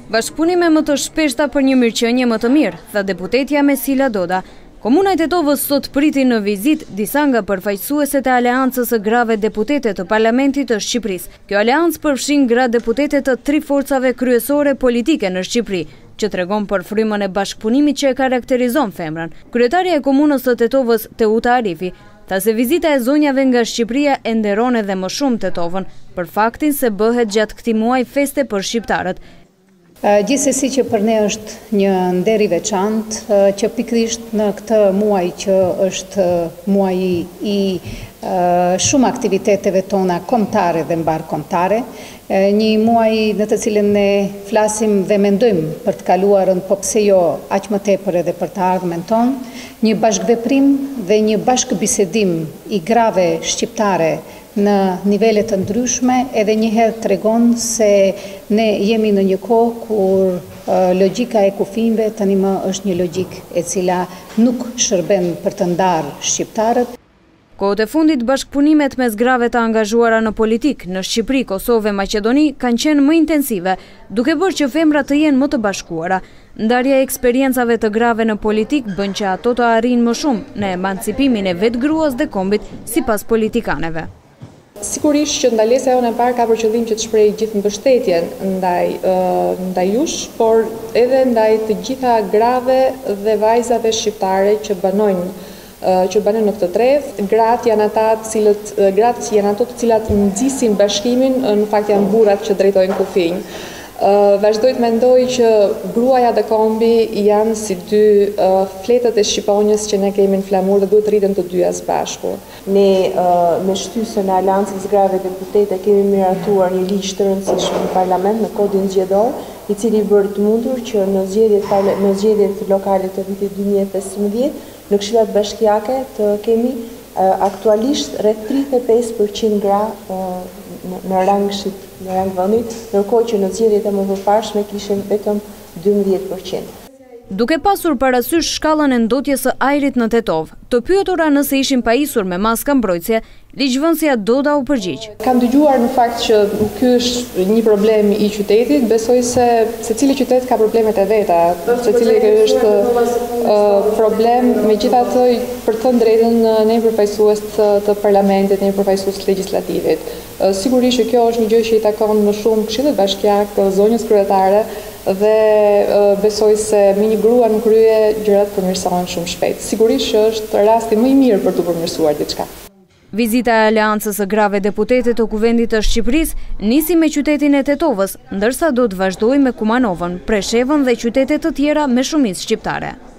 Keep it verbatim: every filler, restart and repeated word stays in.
Bashkëpunime më të shpeshta për një mirëqenie më të mirë, tha deputetja Mesila Doda. Komuna e Tetovës sot priti në vizit disa nga përfaqësueset e Aleancës së grave deputete të Parlamentit të Shqipërisë. Kjo aleancë përfshin gra deputete të tri forcave kryesore politike në Shqipëri, që tregon për frymën e bashkëpunimit që e karakterizon femrën. Kryetaria e komunës së Tetovës, Teuta Arifi, tha se vizita e zonjave nga Shqipëria e nderon edhe më shumë Tetovën, për faktin se bëhet gjatë këtij muaji feste për shqiptarët. Gjithsesi që për ne është një nder i veçantë që pikërisht në këtë muaj që është muaji i shumë aktiviteteve tona kombëtare dhe mbarkombëtare, një muaj në të cilin ne flasim dhe mendojmë për të kaluarën, po pse jo aq më tepër edhe për të ardhmen tonë, një bashkëveprim dhe një bashkëbisedim i grave shqiptare në nivelet të ndryshme, edhe njëherë tregon se ne jemi në një kohë kur uh, logjika e kufijve tani më është një logjikë e cila nuk shërben për të ndarë shqiptarët. Kohët e fundit bashkëpunimet mes grave të angazhuara në politik në Shqipëri, Kosovë e Maqedoni kanë qenë më intensive, duke bërë që femrat të jenë më të bashkuara. Ndarja e eksperiencave të grave në politik bën që ato të arrijnë më shumë në emancipimin e vetë gruas dhe kombit sipas politikaneve. Sigurisht që ndalesa jonë e parë ka për qëllim që të shprehë gjithë mbështetjen ndaj uh, ndaj jush, por edhe ndaj të gjitha grave dhe vajzave shqiptare që banojnë uh, që banojnë në këtë trev. Gratë janë ata të cilët uh, gratë janë ato të cilat nxisin bashkimin, uh, në fakt janë burrat që drejtojnë kufijin. Uh, vazhdoj të mendoj që gruaja dhe kombi janë si dy uh, fletët e Shqiponjës që ne kemi në flamur dhe duhet rritën të dyja së bashku. Ne uh, me shtysën e Aleancës grave deputete kemi miratuar një ligj të rëndësishëm në parlament në kodin zgjedhor, i cili bëri të mundur që në zgjedhjet në zgjedhjet lokale të vitit dy mijë e pesëmbëdhjetë në këshillat bashkiake të kemi uh, aktualisht rreth tridhjetë e pesë përqind gra uh, në, në rang shqip, në rang vendit, ndërkohë që në zgjedhjet e mëparshme kishim vetëm dymbëdhjetë përqind. Duke pasur parasysh shkallën e ndotjes së ajrit në Tetovë, të pyetura nëse ishin pajisur me maska mbrojtëse, ligjvënësja Doda u përgjigj. Kam dëgjuar në fakt që ky është një problem i qytetit, besoj se secili qytet ka problemet e veta, secili është uh, problem, megjithatë për të drejtën ne përfaqësues të, të parlamentit, ne përfaqësues të legjislativit. Uh, sigurisht që kjo është një gjë që i takon më shumë Këshillit Bashkiak të zonjës kryetare, dhe uh, besoj se me një grua në krye gjërat përmirësohen shumë shpejt. Sigurisht që është rasti më i mirë për të përmirësuar diçka. Vizita e Aleancës së grave deputete të Kuvendit të Shqipërisë nisi me qytetin e Tetovës, ndërsa do të vazhdojë me Kumanovën, Preshevën dhe qytete të tjera me shumicë shqiptare.